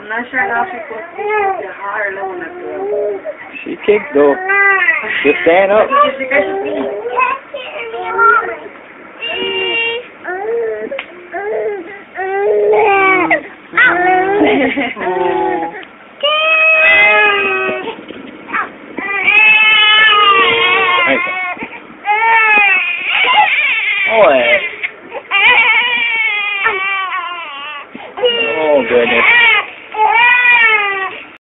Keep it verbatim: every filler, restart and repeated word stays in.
not sure how she put the high or low enough. She kicked though. Just stand up. Oh.